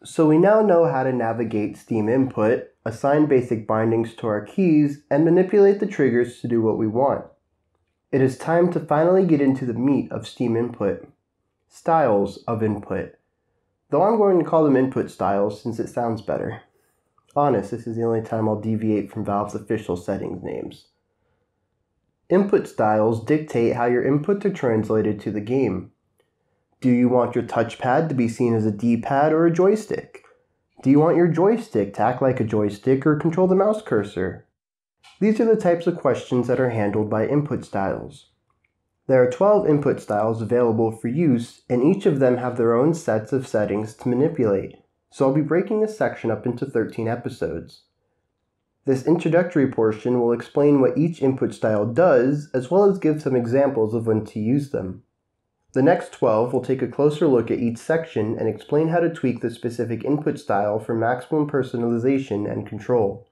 So we now know how to navigate Steam input, assign basic bindings to our keys, and manipulate the triggers to do what we want. It is time to finally get into the meat of Steam input. Styles of input. Though I'm going to call them input styles since it sounds better. Honest, this is the only time I'll deviate from Valve's official settings names. Input styles dictate how your inputs are translated to the game. Do you want your touchpad to be seen as a D-pad or a joystick? Do you want your joystick to act like a joystick or control the mouse cursor? These are the types of questions that are handled by input styles. There are 12 input styles available for use, and each of them have their own sets of settings to manipulate, so I'll be breaking this section up into 13 episodes. This introductory portion will explain what each input style does, as well as give some examples of when to use them. The next 12 will take a closer look at each section and explain how to tweak the specific input style for maximum personalization and control.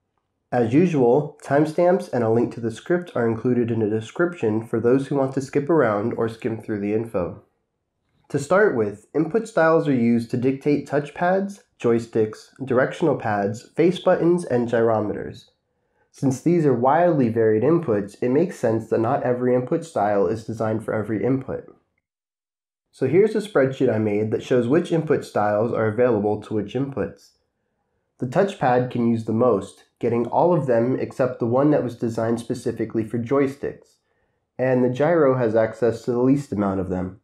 As usual, timestamps and a link to the script are included in the description for those who want to skip around or skim through the info. To start with, input styles are used to dictate touchpads, joysticks, directional pads, face buttons, and gyrometers. Since these are wildly varied inputs, it makes sense that not every input style is designed for every input. So here's a spreadsheet I made that shows which input styles are available to which inputs. The touchpad can use the most, getting all of them except the one that was designed specifically for joysticks, and the gyro has access to the least amount of them.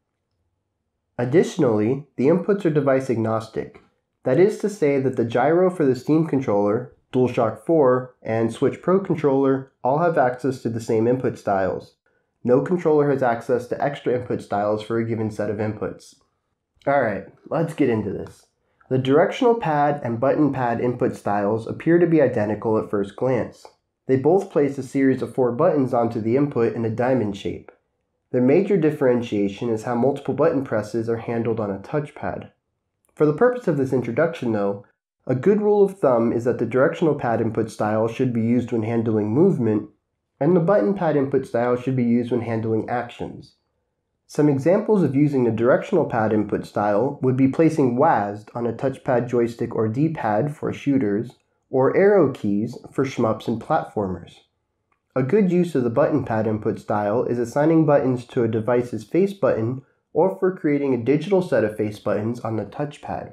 Additionally, the inputs are device agnostic. That is to say that the gyro for the Steam controller, Dualshock 4, and Switch Pro controller all have access to the same input styles. No controller has access to extra input styles for a given set of inputs. Alright, let's get into this. The directional pad and button pad input styles appear to be identical at first glance. They both place a series of 4 buttons onto the input in a diamond shape. Their major differentiation is how multiple button presses are handled on a touchpad. For the purpose of this introduction though, a good rule of thumb is that the directional pad input style should be used when handling movement, and the button pad input style should be used when handling actions. Some examples of using the directional pad input style would be placing WASD on a touchpad, joystick, or D-pad for shooters, or arrow keys for shmups and platformers. A good use of the button pad input style is assigning buttons to a device's face button or for creating a digital set of face buttons on the touchpad.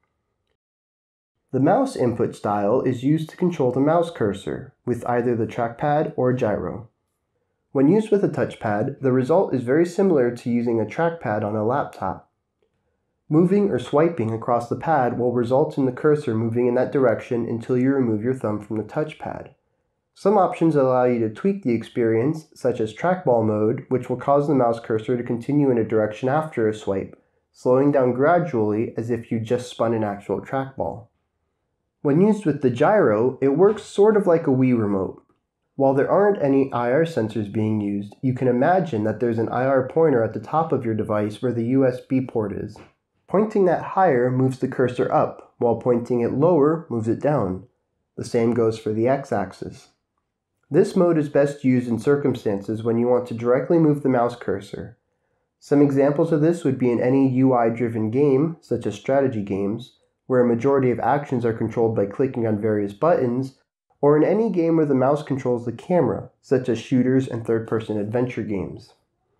The mouse input style is used to control the mouse cursor with either the trackpad or gyro. When used with a touchpad, the result is very similar to using a trackpad on a laptop. Moving or swiping across the pad will result in the cursor moving in that direction until you remove your thumb from the touchpad. Some options allow you to tweak the experience, such as trackball mode, which will cause the mouse cursor to continue in a direction after a swipe, slowing down gradually as if you just spun an actual trackball. When used with the gyro, it works sort of like a Wii remote. While there aren't any IR sensors being used, you can imagine that there's an IR pointer at the top of your device where the USB port is. Pointing that higher moves the cursor up, while pointing it lower moves it down. The same goes for the x-axis. This mode is best used in circumstances when you want to directly move the mouse cursor. Some examples of this would be in any UI-driven game, such as strategy games, where a majority of actions are controlled by clicking on various buttons, or in any game where the mouse controls the camera, such as shooters and third-person adventure games.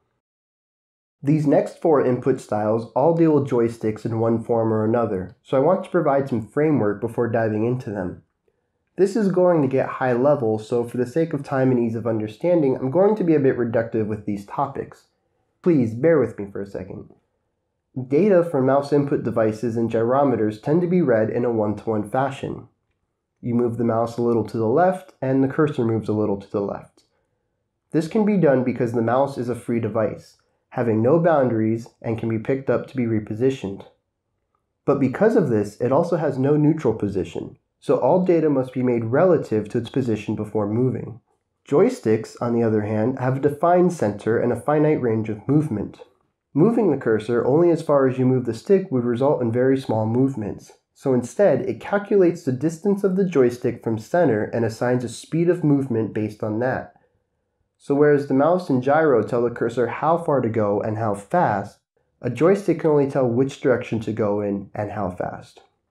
These next 4 input styles all deal with joysticks in one form or another, so I want to provide some framework before diving into them. This is going to get high level, so for the sake of time and ease of understanding, I'm going to be a bit reductive with these topics. Please bear with me for a second. Data from mouse input devices and gyrometers tend to be read in a one-to-one fashion. You move the mouse a little to the left, and the cursor moves a little to the left. This can be done because the mouse is a free device, having no boundaries and can be picked up to be repositioned. But because of this, it also has no neutral position, so all data must be made relative to its position before moving. Joysticks, on the other hand, have a defined center and a finite range of movement. Moving the cursor only as far as you move the stick would result in very small movements. So instead, it calculates the distance of the joystick from center and assigns a speed of movement based on that. So whereas the mouse and gyro tell the cursor how far to go and how fast, a joystick can only tell which direction to go in and how fast.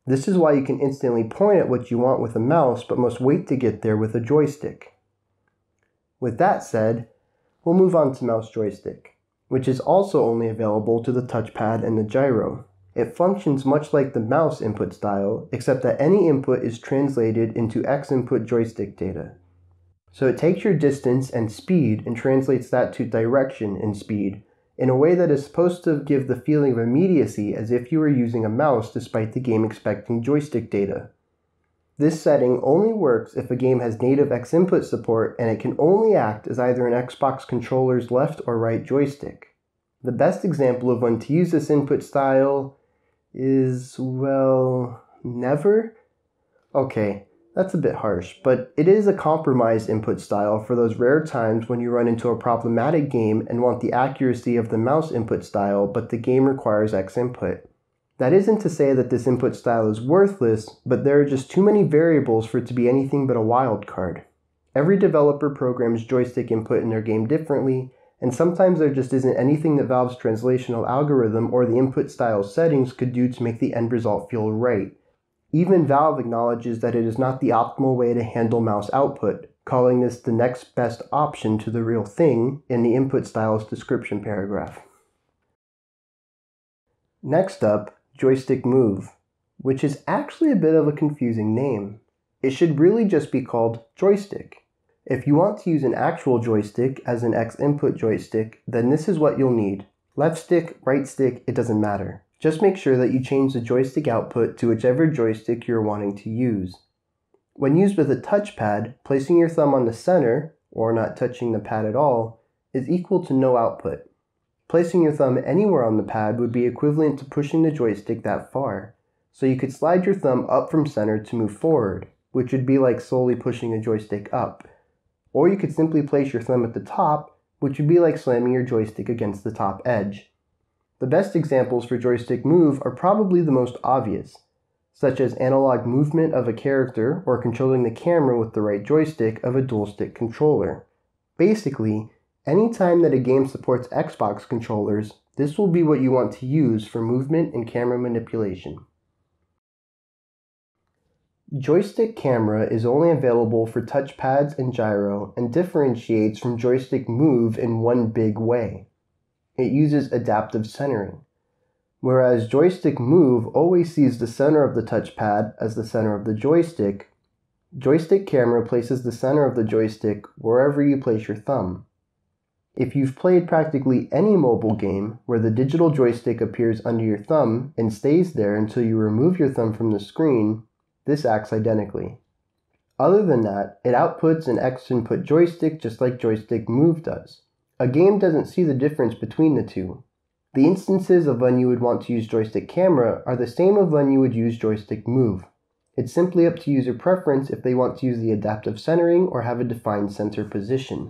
This is why you can instantly point at what you want with a mouse, but must wait to get there with a joystick. With that said, we'll move on to mouse joystick, which is also only available to the touchpad and the gyro. It functions much like the mouse input style, except that any input is translated into X input joystick data. So it takes your distance and speed and translates that to direction and speed in a way that is supposed to give the feeling of immediacy as if you were using a mouse despite the game expecting joystick data. This setting only works if a game has native X input support, and it can only act as either an Xbox controller's left or right joystick. The best example of when to use this input style is, well, never? Okay, that's a bit harsh, but it is a compromised input style for those rare times when you run into a problematic game and want the accuracy of the mouse input style, but the game requires X input. That isn't to say that this input style is worthless, but there are just too many variables for it to be anything but a wild card. Every developer programs joystick input in their game differently, and sometimes there just isn't anything that Valve's translational algorithm or the input style settings could do to make the end result feel right. Even Valve acknowledges that it is not the optimal way to handle mouse output, calling this the next best option to the real thing in the input style's description paragraph. Next up, Joystick Move, which is actually a bit of a confusing name. It should really just be called Joystick. If you want to use an actual joystick as an X input joystick, then this is what you'll need. Left stick, right stick, it doesn't matter. Just make sure that you change the joystick output to whichever joystick you're wanting to use. When used with a touchpad, placing your thumb on the center, or not touching the pad at all, is equal to no output. Placing your thumb anywhere on the pad would be equivalent to pushing the joystick that far, so you could slide your thumb up from center to move forward, which would be like solely pushing a joystick up. Or you could simply place your thumb at the top, which would be like slamming your joystick against the top edge. The best examples for Joystick Move are probably the most obvious, such as analog movement of a character or controlling the camera with the right joystick of a dual-stick controller. Basically, anytime that a game supports Xbox controllers, this will be what you want to use for movement and camera manipulation. Joystick Camera is only available for touchpads and gyro and differentiates from Joystick Move in one big way. It uses adaptive centering. Whereas Joystick Move always sees the center of the touchpad as the center of the joystick, Joystick Camera places the center of the joystick wherever you place your thumb. If you've played practically any mobile game where the digital joystick appears under your thumb and stays there until you remove your thumb from the screen, this acts identically. Other than that, it outputs an X input joystick just like Joystick Move does. A game doesn't see the difference between the two. The instances of when you would want to use Joystick Camera are the same of when you would use Joystick Move. It's simply up to user preference if they want to use the adaptive centering or have a defined center position.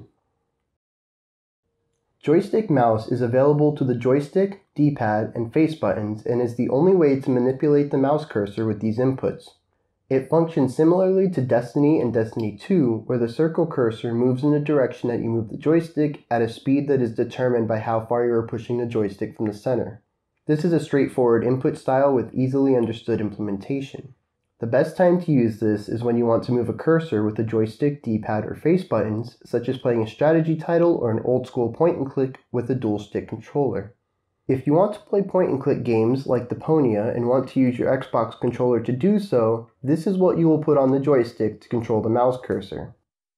Joystick Mouse is available to the joystick, D-pad, and face buttons and is the only way to manipulate the mouse cursor with these inputs. It functions similarly to Destiny and Destiny 2, where the circle cursor moves in the direction that you move the joystick at a speed that is determined by how far you are pushing the joystick from the center. This is a straightforward input style with easily understood implementation. The best time to use this is when you want to move a cursor with the joystick, D-pad, or face buttons, such as playing a strategy title or an old-school point-and-click with a dual-stick controller. If you want to play point-and-click games like Deponia and want to use your Xbox controller to do so, this is what you will put on the joystick to control the mouse cursor.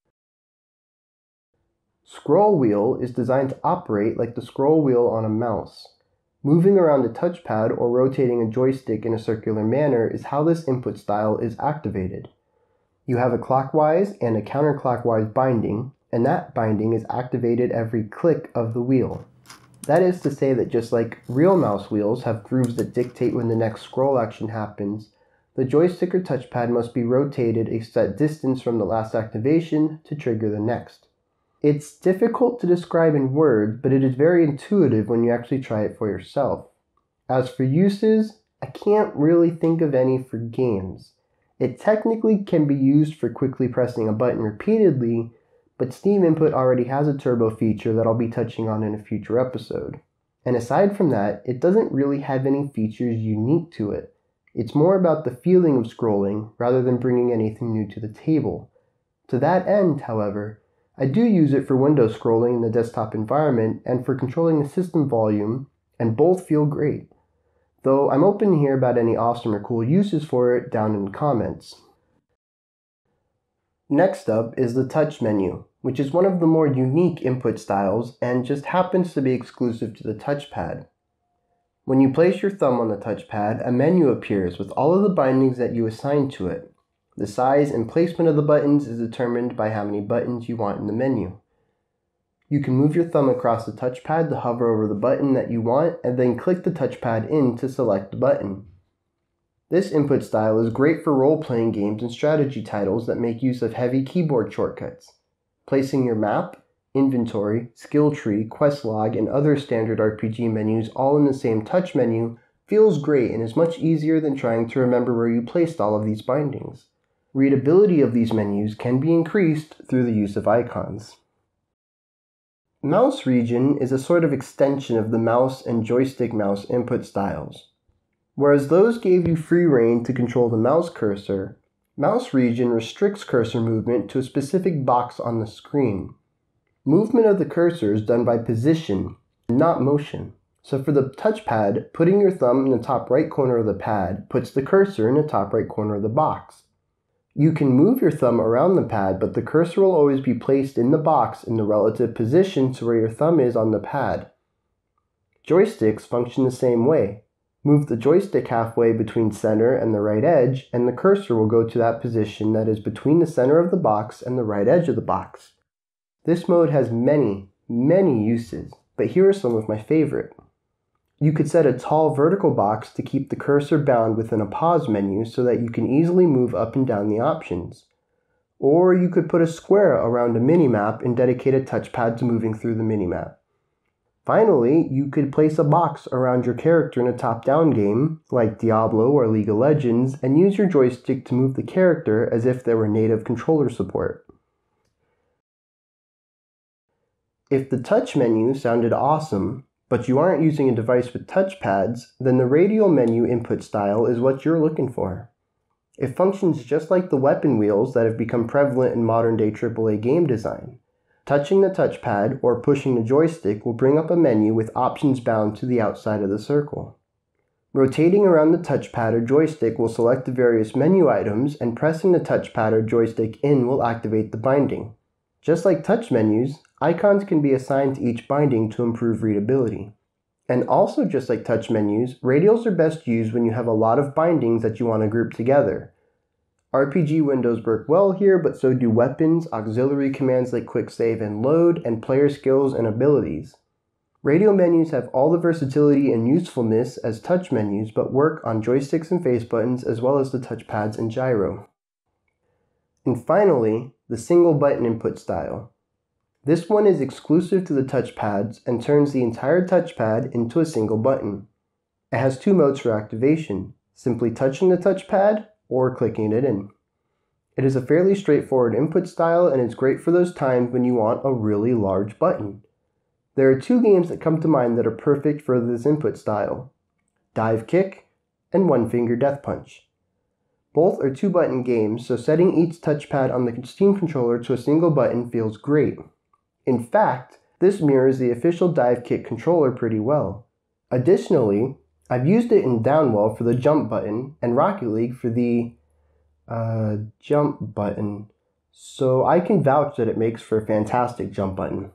Scroll wheel is designed to operate like the scroll wheel on a mouse. Moving around a touchpad or rotating a joystick in a circular manner is how this input style is activated. You have a clockwise and a counterclockwise binding, and that binding is activated every click of the wheel. That is to say that just like real mouse wheels have grooves that dictate when the next scroll action happens, the joystick or touchpad must be rotated a set distance from the last activation to trigger the next. It's difficult to describe in words, but it is very intuitive when you actually try it for yourself. As for uses, I can't really think of any for games. It technically can be used for quickly pressing a button repeatedly, but Steam Input already has a turbo feature that I'll be touching on in a future episode. And aside from that, it doesn't really have any features unique to it. It's more about the feeling of scrolling rather than bringing anything new to the table. To that end, however, I do use it for window scrolling in the desktop environment and for controlling the system volume, and both feel great. Though I'm open to hear about any awesome or cool uses for it down in the comments. Next up is the touch menu, which is one of the more unique input styles and just happens to be exclusive to the touchpad. When you place your thumb on the touchpad, a menu appears with all of the bindings that you assign to it. The size and placement of the buttons is determined by how many buttons you want in the menu. You can move your thumb across the touchpad to hover over the button that you want and then click the touchpad in to select the button. This input style is great for role-playing games and strategy titles that make use of heavy keyboard shortcuts. Placing your map, inventory, skill tree, quest log, and other standard RPG menus all in the same touch menu feels great and is much easier than trying to remember where you placed all of these bindings. Readability of these menus can be increased through the use of icons. Mouse region is a sort of extension of the mouse and joystick mouse input styles. Whereas those gave you free rein to control the mouse cursor, mouse region restricts cursor movement to a specific box on the screen. Movement of the cursor is done by position, not motion. So for the touchpad, putting your thumb in the top right corner of the pad puts the cursor in the top right corner of the box. You can move your thumb around the pad, but the cursor will always be placed in the box in the relative position to where your thumb is on the pad. Joysticks function the same way. Move the joystick halfway between center and the right edge, and the cursor will go to that position that is between the center of the box and the right edge of the box. This mode has many uses, but here are some of my favorite. You could set a tall vertical box to keep the cursor bound within a pause menu so that you can easily move up and down the options. Or you could put a square around a minimap and dedicate a touchpad to moving through the minimap. Finally, you could place a box around your character in a top-down game, like Diablo or League of Legends, and use your joystick to move the character as if there were native controller support. If the touch menu sounded awesome, but you aren't using a device with touchpads, then the radial menu input style is what you're looking for. It functions just like the weapon wheels that have become prevalent in modern-day AAA game design. Touching the touchpad or pushing the joystick will bring up a menu with options bound to the outside of the circle. Rotating around the touchpad or joystick will select the various menu items, and pressing the touchpad or joystick in will activate the binding. Just like touch menus, icons can be assigned to each binding to improve readability. And also just like touch menus, radials are best used when you have a lot of bindings that you want to group together. RPG windows work well here, but so do weapons, auxiliary commands like quick save and load, and player skills and abilities. Radial menus have all the versatility and usefulness as touch menus, but work on joysticks and face buttons as well as the touchpads and gyro. And finally, the single button input style. This one is exclusive to the touchpads and turns the entire touchpad into a single button. It has two modes for activation, simply touching the touchpad or clicking it in. It is a fairly straightforward input style and is great for those times when you want a really large button. There are two games that come to mind that are perfect for this input style: Dive Kick and One Finger Death Punch. Both are two-button games, so setting each touchpad on the Steam controller to a single button feels great. In fact, this mirrors the official Dive Kick controller pretty well. Additionally, I've used it in Downwell for the jump button and Rocket League for the jump button, so I can vouch that it makes for a fantastic jump button.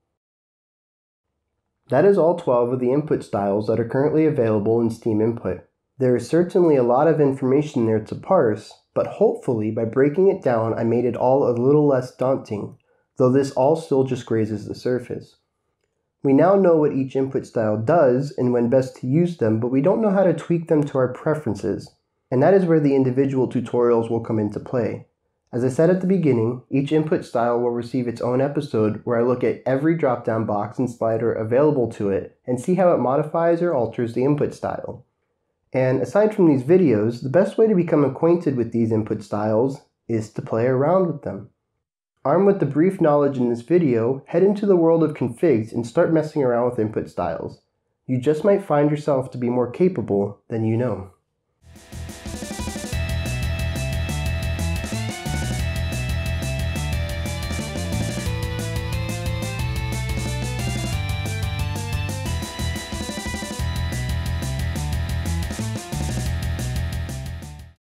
That is all 12 of the input styles that are currently available in Steam Input. There is certainly a lot of information there to parse, but hopefully by breaking it down I made it all a little less daunting, though this all still just grazes the surface. We now know what each input style does and when best to use them, but we don't know how to tweak them to our preferences, and that is where the individual tutorials will come into play. As I said at the beginning, each input style will receive its own episode where I look at every drop-down box and slider available to it and see how it modifies or alters the input style. And aside from these videos, the best way to become acquainted with these input styles is to play around with them. Armed with the brief knowledge in this video, head into the world of configs and start messing around with input styles. You just might find yourself to be more capable than you know.